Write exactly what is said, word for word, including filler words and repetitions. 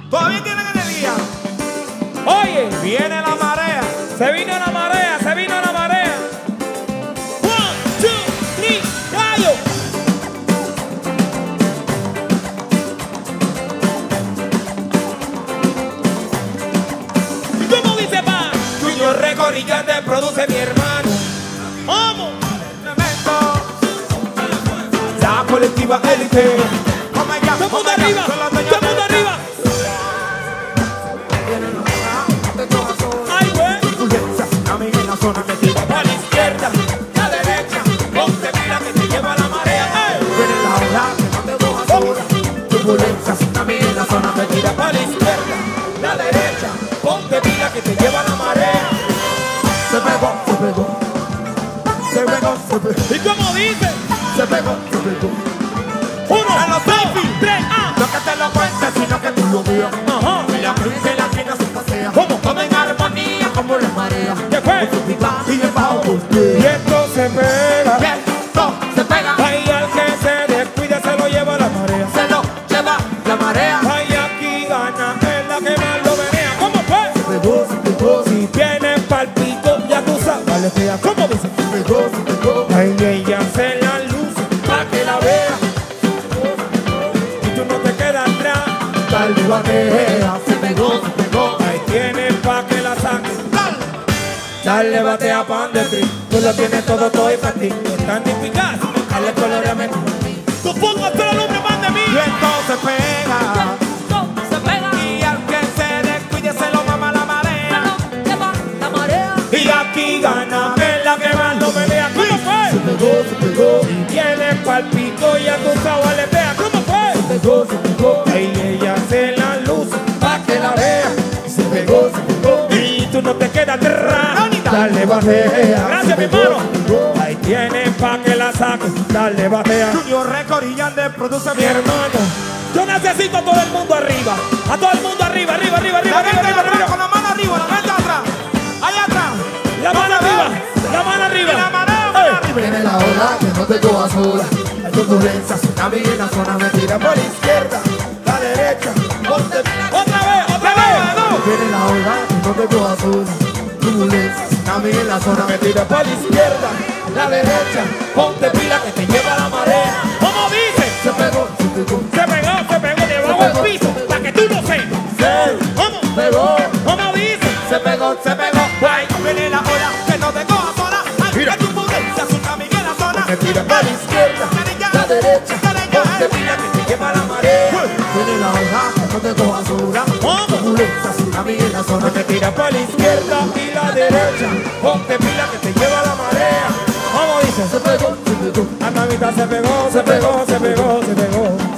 Todavía tienen energía. Oye, Viene la marea. se vino la marea, se vino la marea. One, two, three, gallo. ¿Y cómo dice pa? Junior Record y ya te produce mi hermano. ¡Vamos! La colectiva élite. Como ella, ¡Todo el mundo como ella, arriba! son las ¡Todo dueñas el mundo del- arriba! ¡Ay, güey! Turbulencias, nave en la zona que tira A la izquierda, la derecha, ponte pila que te lleva la marea. ¡Ey! Viene la ola que no te deja sola. Turbulencias, nave en la zona que tira A la izquierda, la derecha, ponte pila que te lleva la marea. Se pegó, se pegó. Se pegó, se pegó. ¿Y cómo dice? Se pegó, se pegó. Uno, A los dos, baby. tres, ah. No que te lo cuentes, sino que tú lo veas. Ajá. Y la prisa y la esquina se pasea. ¿Cómo? Todo en armonía como la marea. ¿Qué fue? Con su pipa y debajo por Y ti. esto se pega. Esto se pega, Ay, al que se descuida se lo lleva la marea. se lo lleva la marea. Ay, aquí gana, es la que más lo venea. ¿Cómo fue? Se pegó, se pegó, Si tienes palpito, ya tú sabes. Vale, fea. ¿Cómo dice? se pegó, se pegó. Ay, ella se la luz pa' que la vea. Y tú no te quedas atrás. Dale batea, se pegó, se pegó. Ahí tienes pa' que la saques. Dale. Dale batea pan de tri. Tú lo tienes todo, todo y para ti. Es tan eficaz. Dale color a mí. Tú pongas todo el hombre más de mí. Y esto se pega. Se pega, Y al que se descuide se lo mama la marea. lleva la marea. Y aquí gana, es la que más lo pelea. ¿Cómo Se fue? pegó, se pegó. Si tienes palpito, ya tú sabes, aletea. ¿Cómo fue? Se pegó, se pegó. Ahí ella se la luz pa' que la vea. Se pegó, se pegó. Y tú no te quedas atrás. Bonita. Dale batea. Gracias, mi Se pegó, hermano. se pegó. Ahí tienes pa' que la saques. Dale batea. Junior Record y ya le produce Mi hermano, yo necesito a todo el mundo arriba. A todo el mundo arriba, arriba, arriba, arriba, La arriba, gente arriba, atrás, arriba. con la mano arriba, la gente atrás. Allá atrás. La mano arriba, la mano arriba. Y la marea, Ey. mano arriba. Viene la ola que no te coja sola. Hay turbulencias, tsunami en la zona me tira por la izquierda, la derecha, ponte. Otra vez, otra vez. Viene la ola que no te coja sola. Turbulencias, Tsunami en la zona me tira por la izquierda, la derecha, Ponte pila que te lleva la marea. ¿Cómo dice? se pegó, se pegó, Se pegó, se pegó debajo del piso, para que tú lo sepas. se ¿Cómo? pegó, ¿Cómo dice? se pegó, se pegó. Ay, viene la ola que no te coja sola. Ay, Mira. hay turbulencias, tsunami en la zona Me tira por la izquierda, la derecha, Ponte pila que te lleva la marea. viene la ola que no te coja sola. ¿Cómo? Turbulencias, tsunami en la zona. Te tira para la izquierda y la derecha. Ponte pila que te lleva la marea. ¿Cómo dice? Se pegó, se pegó, La mamita se pegó, se pegó, se pegó, se pegó.